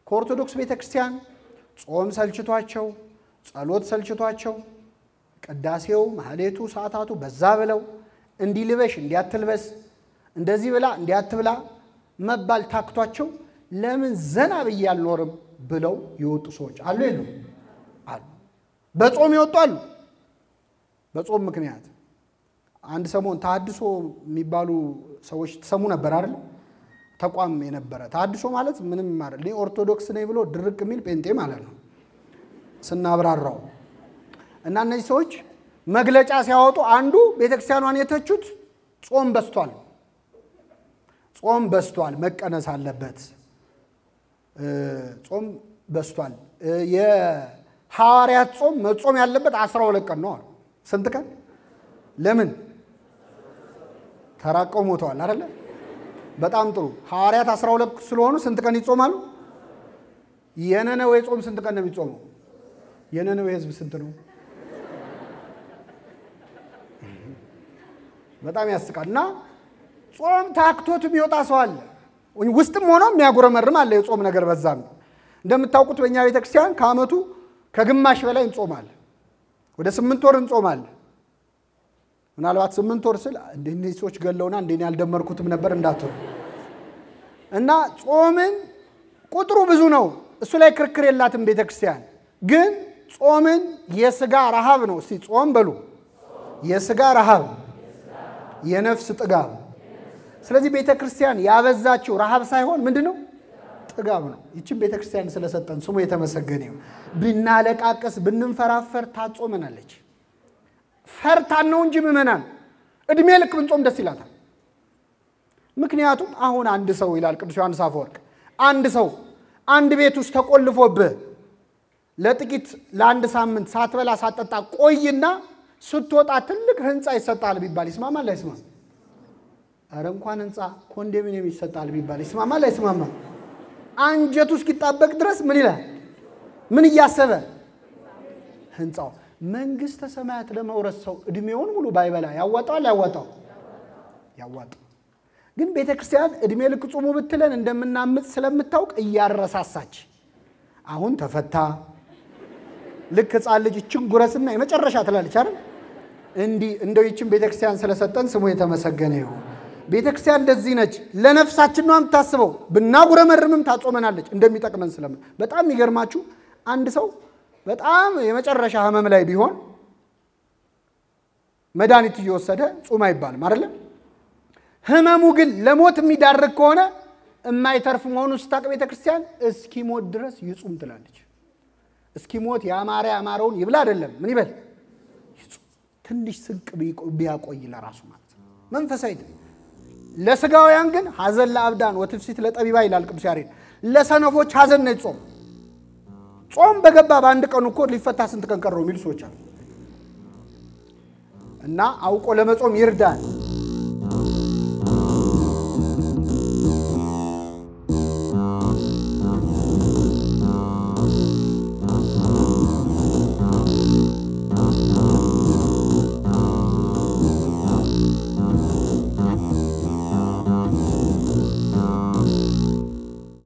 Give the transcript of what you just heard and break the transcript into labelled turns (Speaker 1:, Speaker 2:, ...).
Speaker 1: ከኦርቶዶክስ ቤተክርስቲያን ጾም ሰልችቷቸው ጸሎት ሰልችቷቸው ቅዳሴው ማህሌቱ ሰዓታቱ በዛ ብለው እንዲልበሽ እንዲያትልበስ እንደዚህ ብላ እንዲያትብላ መባል ታክቷቸው ለምን ዘና በያልኖርም ብለው ይወጡ ሰዎች አሉ የሉ አሉ በጾም ይወጣሉ በጾም ምክንያት አንድ ሰሞን ታድሶ የሚባሉ ሰዎች ተሰሙ ነበር አይደል ተቋም የነበረ ታድሶ ማለት ምንም ማለት ኦርቶዶክስ ነኝ ብሎ ድርቅ የሚል ጴንጤ ማለት ነው ስናብራራው እና እነዚህ ሰዎች መግለጫ ሲያወጡ አንዱ ቤተክርስቲያኗን የተቹት ጾም በስቷል መቀነስ አለበት ጾም በስቷል የሐዋርያት ጾም መጾም ያለበት 12 ቀን ነው ስንት ቀን ለምን ተራቀው ሞተዋል አይደል በጣም ጥሩ ሐዋርያት 12 ስለሆኑ ስንት ቀን ይጾማሉ የነነዌ ጾም ስንት ቀን ነው የሚጾመው የነነዌ ህዝብ ስንት ነው በጣም ያስቃልና ጾም ታክቶት ቢወጣ ሰው አለ ውስጥም ሆኖ የሚያጎረመርም አለ የጾም ነገር በዛም እንደምታውቁት በእኛ ቤተክርስቲያን ከአመቱ ከግማሽ በላይ እንጾማለን ወደ 8 ወር እንጾማለን ምናልባት 8 ወር ስል እንደዚህ ሰዎች ገለውና እንደኔ ያልደመርኩትም ነበር እንዳትሩ እና ጾምን ቁጥሩ ብዙ ነው እሱ ላይ ክርክር የላትም ቤተክርስቲያን ግን ጾምን የሥጋ ረሃብ ነው እስቲ ጾም በሉ የሥጋ ረሃብ የነፍስ ጥጋብ ስለዚህ ቤተክርስቲያን ያበዛችው ረሃብ ሳይሆን ምንድነው ጥጋብ ነው ይችን ቤተክርስቲያን ስለሰጠን ስሙ የተመሰገነ ይሁን ብናለቃቀስ ብንንፈራፈር ታጾመናለች ፈርታን ነው እንጂ ምመናን እድሜ ልክ ብንጾም ደስ ይላታል ምክንያቱም አሁን አንድ ሰው ይላል ቅዱስ ዮሐንስ አፈወርቅ አንድ ሰው አንድ ቤት ውስጥ ተቆልፎብህ ለጥቂት ለአንድ ሳምንት ሳትበላ ሳትጠጣ ቆይና ስትወጣ ትልቅ ህንጻ ይሰጣል ቢባል ይስማማል አይስማም አረ እንኳን ህንጻ ኮንዶሚኒየም ይሰጣል ቢባል ይስማማል አይስማማ አንጀቱ እስኪጣበቅ ድረስ ምን ይላል ምን ያሰበ ህንጻው መንግስተ ሰማያት ለመውረስ ሰው እድሜውን ሙሉ ባይበላ ያዋጣው ግን ቤተክርስቲያን እድሜ ልክ ጾሙ ብትለን እንደምናምጥ ስለምታውቅ እያረሳሳች አሁን ተፈታ ልክ ህፃን ልጅ እችን ጉረስና የመጨረሻ ትላለች አይደል እንዲ እንደው ይችን ቤተክርስቲያን ስለሰጠን ስሙ የተመሰገነ ይሁን ቤተክርስቲያን እንደዚህ ነች ለነፍሳችን ነው የምታስበው ብናጉረመርምም ታጾመናለች እንደሚጠቅመን ስለምን በጣም ይገርማችሁ አንድ ሰው በጣም የመጨረሻ ህመም ላይ ቢሆን መድኃኒት እየወሰደ ጾም አይባልም አይደል ህመሙ ግን ለሞት የሚዳርግ ከሆነ የማይተርፍ መሆኑን ስታቅ ቤተክርስቲያን እስኪሞት ድረስ ይጾም ትላለች እስኪሞት ያማረውን ይብላ አይደለም ምን ይበል ትንሽ ስንቅ ቢያቆይ ለራሱ ማለት መንፈሳዊ ለስጋውያን ግን ሐዘን ለአብዳን ወትፍሲት ለጠቢባ ይላል ቅዱስ ያሬድ ለሰነፎች ሐዘን ነው ጾም በገባ በአንድ ቀን እኮ ሊፈታ ስንት ቀን ቀረው የሚሉ ሰዎች አሉ እና አውቆ ለመጾም ይርዳል